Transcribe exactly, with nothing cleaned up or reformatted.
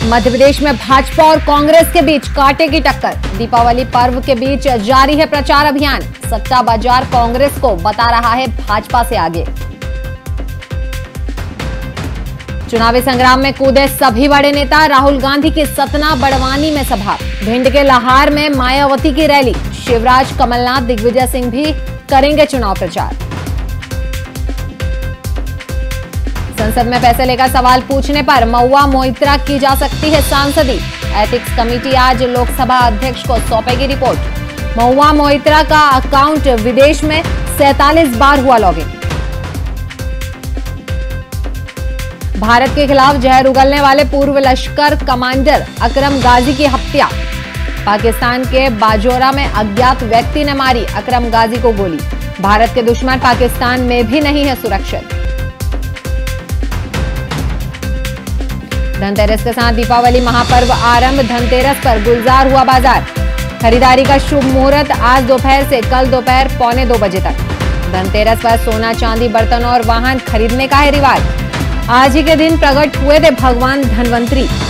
मध्य प्रदेश में भाजपा और कांग्रेस के बीच कांटे की टक्कर। दीपावली पर्व के बीच जारी है प्रचार अभियान। सट्टा बाजार कांग्रेस को बता रहा है भाजपा से आगे। चुनावी संग्राम में कूदे सभी बड़े नेता। राहुल गांधी की सतना बड़वानी में सभा। भिंड के लाहार में मायावती की रैली। शिवराज, कमलनाथ, दिग्विजय सिंह भी करेंगे चुनाव प्रचार। संसद में पैसे लेकर सवाल पूछने पर महुआ मोइत्रा की जा सकती है सांसदी। एथिक्स कमेटी आज लोकसभा अध्यक्ष को सौंपेगी रिपोर्ट। महुआ मोइत्रा का अकाउंट विदेश में सैंतालीस बार हुआ लॉगिन। भारत के खिलाफ जहर उगलने वाले पूर्व लश्कर कमांडर अकरम गाजी की हत्या। पाकिस्तान के बाजोरा में अज्ञात व्यक्ति ने मारी अकरम गाजी को गोली। भारत के दुश्मन पाकिस्तान में भी नहीं है सुरक्षित। धनतेरस के साथ दीपावली महापर्व आरंभ। धनतेरस पर गुलजार हुआ बाजार। खरीदारी का शुभ मुहूर्त आज दोपहर से कल दोपहर पौने दो बजे तक। धनतेरस पर सोना, चांदी, बर्तन और वाहन खरीदने का है रिवाज। आज ही के दिन प्रकट हुए थे भगवान धनवंतरी।